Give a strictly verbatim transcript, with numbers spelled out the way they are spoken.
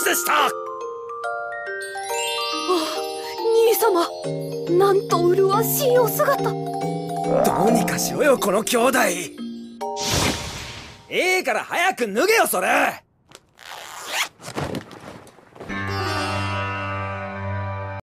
術した。 兄様、なんと麗しいお姿。どうにかしろよこの兄弟。いいから早く脱げよそれ。